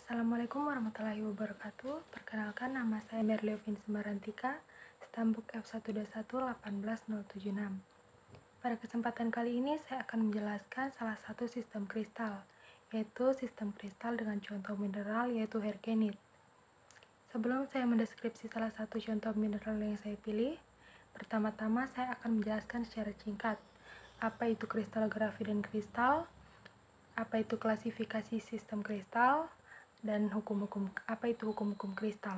Assalamualaikum warahmatullahi wabarakatuh. Perkenalkan, nama saya Merliovin Semarantika, Stambuk F121-18076. Pada kesempatan kali ini saya akan menjelaskan salah satu sistem kristal, yaitu sistem kristal dengan contoh mineral yaitu hergenit. Sebelum saya mendeskripsi salah satu contoh mineral yang saya pilih, pertama-tama saya akan menjelaskan secara singkat apa itu kristalografi dan kristal, apa itu klasifikasi sistem kristal, dan apa itu hukum-hukum kristal.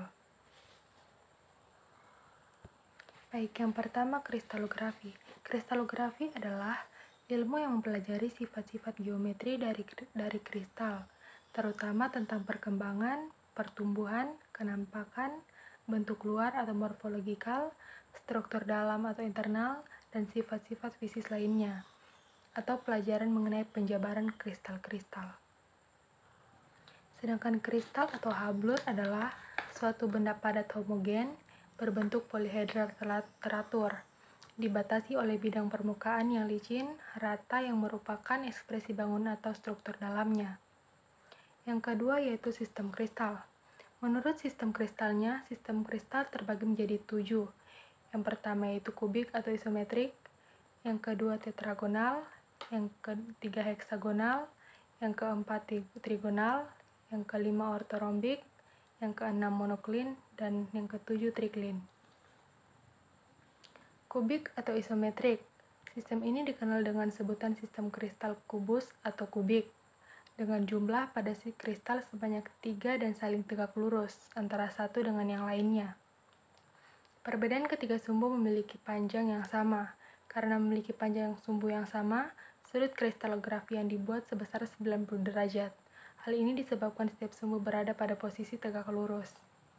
Baik, yang pertama kristalografi. Kristalografi adalah ilmu yang mempelajari sifat-sifat geometri dari kristal, terutama tentang perkembangan, pertumbuhan, kenampakan, bentuk luar atau morfologikal, struktur dalam atau internal, dan sifat-sifat fisik lainnya, atau pelajaran mengenai penjabaran kristal-kristal. Sedangkan kristal atau hablur adalah suatu benda padat homogen berbentuk polihedral teratur, dibatasi oleh bidang permukaan yang licin, rata yang merupakan ekspresi bangunan atau struktur dalamnya. Yang kedua yaitu sistem kristal. Menurut sistem kristalnya, sistem kristal terbagi menjadi 7. Yang pertama yaitu kubik atau isometrik, yang kedua tetragonal, yang ketiga heksagonal, yang keempat trigonal, yang kelima ortorombik, yang keenam monoklin, dan yang ketujuh triklin. Kubik atau isometrik. Sistem ini dikenal dengan sebutan sistem kristal kubus atau kubik, dengan jumlah pada si kristal sebanyak 3 dan saling tegak lurus antara satu dengan yang lainnya. Perbedaan ketiga sumbu memiliki panjang yang sama. Karena memiliki panjang sumbu yang sama, sudut kristalografi yang dibuat sebesar 90 derajat. Hal ini disebabkan setiap sumbu berada pada posisi tegak lurus.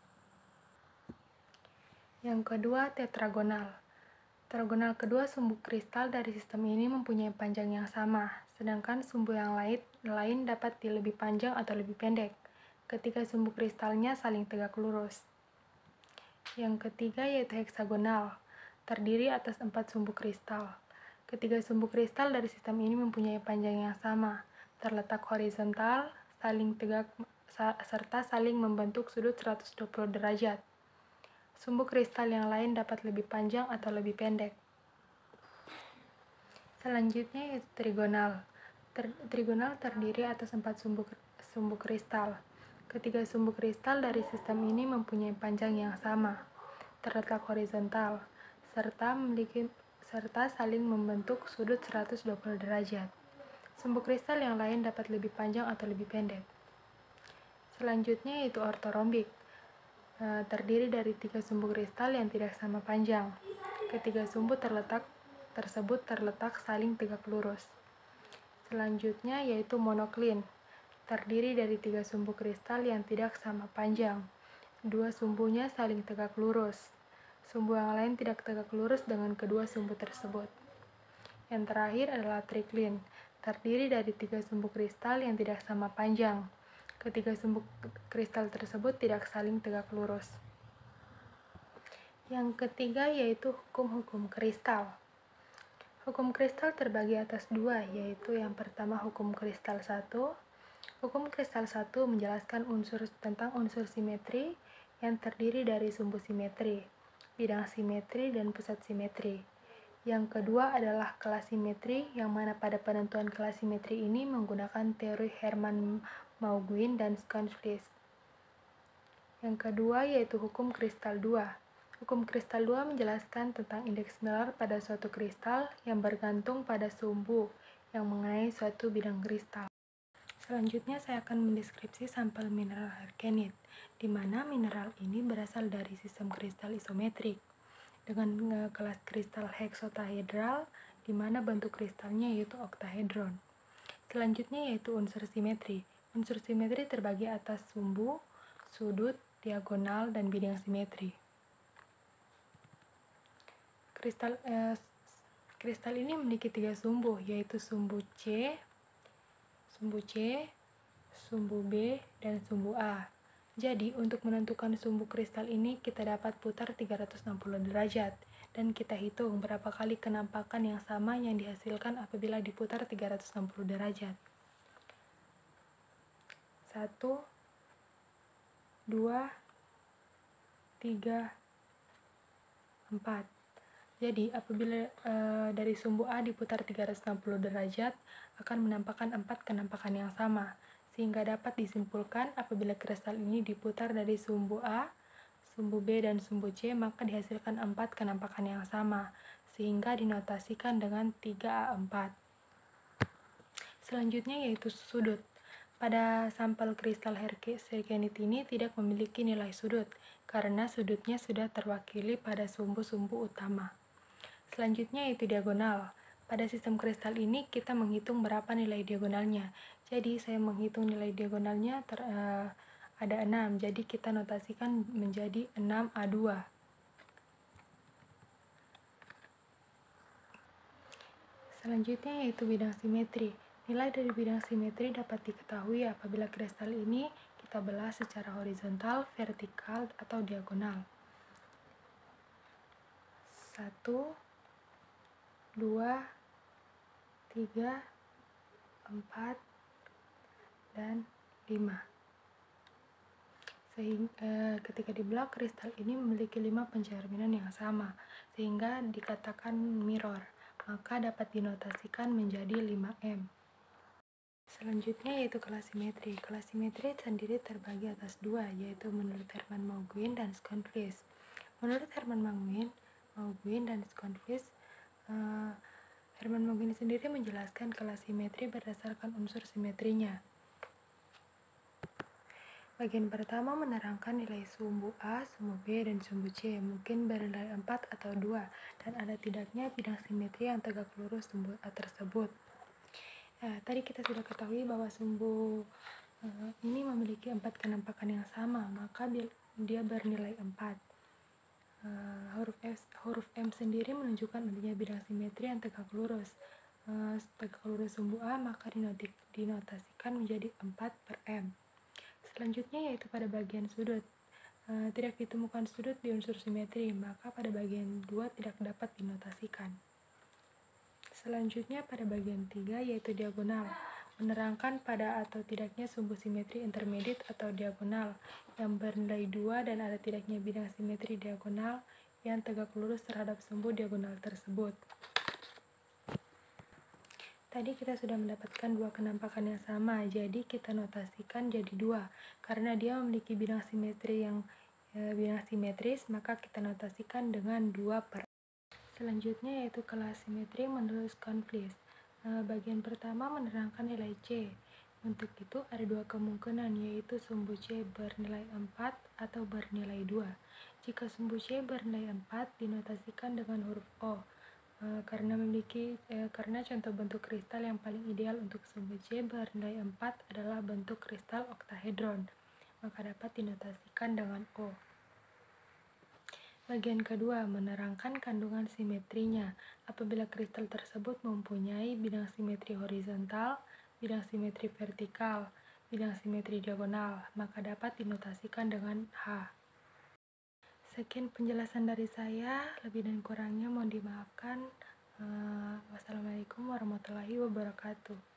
Yang kedua, tetragonal. Tetragonal kedua sumbu kristal dari sistem ini mempunyai panjang yang sama, sedangkan sumbu yang lain dapat lebih panjang atau lebih pendek. Ketiga sumbu kristalnya saling tegak lurus. Yang ketiga yaitu heksagonal, terdiri atas 4 sumbu kristal. Ketiga sumbu kristal dari sistem ini mempunyai panjang yang sama, terletak horizontal, saling tegak, serta saling membentuk sudut 120 derajat. Sumbu kristal yang lain dapat lebih panjang atau lebih pendek. Selanjutnya yaitu trigonal. Trigonal terdiri atas 4 sumbu kristal. Ketiga sumbu kristal dari sistem ini mempunyai panjang yang sama, terletak horizontal, serta saling membentuk sudut 120 derajat. Sumbu kristal yang lain dapat lebih panjang atau lebih pendek. Selanjutnya yaitu ortorombik. Terdiri dari 3 sumbu kristal yang tidak sama panjang. Ketiga sumbu tersebut terletak saling tegak lurus. Selanjutnya yaitu monoklin. Terdiri dari 3 sumbu kristal yang tidak sama panjang. 2 sumbunya saling tegak lurus. Sumbu yang lain tidak tegak lurus dengan kedua sumbu tersebut. Yang terakhir adalah triklin. Terdiri dari 3 sumbu kristal yang tidak sama panjang. Ketiga sumbu kristal tersebut tidak saling tegak lurus. Yang ketiga yaitu hukum-hukum kristal. Hukum kristal terbagi atas 2, yaitu yang pertama hukum kristal 1. Hukum kristal 1 menjelaskan tentang unsur simetri yang terdiri dari sumbu simetri, bidang simetri, dan pusat simetri. Yang kedua adalah kelas simetri, yang mana pada penentuan kelas simetri ini menggunakan teori Hermann-Mauguin dan Schonflies. Yang kedua yaitu hukum kristal 2. Hukum kristal 2 menjelaskan tentang indeks Miller pada suatu kristal yang bergantung pada sumbu yang mengenai suatu bidang kristal. Selanjutnya saya akan mendeskripsi sampel mineral hergenit, di mana mineral ini berasal dari sistem kristal isometrik dengan kelas kristal heksotahedral, di mana bentuk kristalnya yaitu oktahedron. Selanjutnya yaitu unsur simetri. Unsur simetri terbagi atas sumbu, sudut, diagonal, dan bidang simetri. Kristal ini memiliki 3 sumbu, yaitu sumbu C, sumbu B, dan sumbu A. Jadi, untuk menentukan sumbu kristal ini, kita dapat putar 360 derajat, dan kita hitung berapa kali kenampakan yang sama yang dihasilkan apabila diputar 360 derajat. 1, 2, 3, 4. Jadi, apabila dari sumbu A diputar 360 derajat, akan menampakkan 4 kenampakan yang sama, sehingga dapat disimpulkan apabila kristal ini diputar dari sumbu A, sumbu B, dan sumbu C, maka dihasilkan 4 kenampakan yang sama, sehingga dinotasikan dengan 3A4. Selanjutnya yaitu sudut. Pada sampel kristal sergenit ini tidak memiliki nilai sudut, karena sudutnya sudah terwakili pada sumbu-sumbu utama. Selanjutnya yaitu diagonal. Pada sistem kristal ini kita menghitung berapa nilai diagonalnya. Jadi saya menghitung nilai diagonalnya ada 6, jadi kita notasikan menjadi 6A2. Selanjutnya yaitu bidang simetri. Nilai dari bidang simetri dapat diketahui apabila kristal ini kita belah secara horizontal, vertikal, atau diagonal. 1, 2, 3, 4, dan 5. Ketika dibelah, kristal ini memiliki 5 pencerminan yang sama, sehingga dikatakan mirror, maka dapat dinotasikan menjadi 5M. Selanjutnya yaitu kelas simetri. Kelas simetri sendiri terbagi atas 2, yaitu menurut Hermann Mauguin dan Schonflies. Menurut Hermann Mauguin dan Schonflies, Hermann Mauguin sendiri menjelaskan kelas simetri berdasarkan unsur simetrinya. Bagian pertama menerangkan nilai sumbu A, sumbu B, dan sumbu C, mungkin bernilai 4 atau 2, dan ada tidaknya bidang simetri yang tegak lurus sumbu A tersebut. Nah, tadi kita sudah ketahui bahwa sumbu ini memiliki 4 kenampakan yang sama, maka dia bernilai 4. Huruf M sendiri menunjukkan adanya bidang simetri yang tegak lurus. Tegak lurus sumbu A maka dinotasikan menjadi 4/M. Selanjutnya yaitu pada bagian sudut. Tidak ditemukan sudut di unsur simetri, maka pada bagian 2 tidak dapat dinotasikan. Selanjutnya pada bagian 3 yaitu diagonal, menerangkan pada atau tidaknya sumbu simetri intermediate atau diagonal yang bernilai 2 dan ada tidaknya bidang simetri diagonal yang tegak lurus terhadap sumbu diagonal tersebut. Tadi kita sudah mendapatkan 2 kenampakan yang sama, jadi kita notasikan jadi 2. Karena dia memiliki bidang simetri yang bidang simetris, maka kita notasikan dengan 2/. Selanjutnya yaitu kelas simetri menurut Schonflies. Bagian pertama menerangkan nilai C. Untuk itu ada 2 kemungkinan, yaitu sumbu C bernilai 4 atau bernilai 2. Jika sumbu C bernilai 4 dinotasikan dengan huruf O. Karena contoh bentuk kristal yang paling ideal untuk sumbu C bernilai 4 adalah bentuk kristal oktahedron, maka dapat dinotasikan dengan O. Bagian kedua menerangkan kandungan simetrinya. Apabila kristal tersebut mempunyai bidang simetri horizontal, bidang simetri vertikal, bidang simetri diagonal, maka dapat dinotasikan dengan H. Sekian penjelasan dari saya, lebih dan kurangnya mohon dimaafkan. Wassalamualaikum warahmatullahi wabarakatuh.